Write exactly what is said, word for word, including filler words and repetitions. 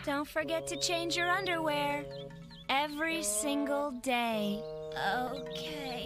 Don't forget to change your underwear every single day. Okay.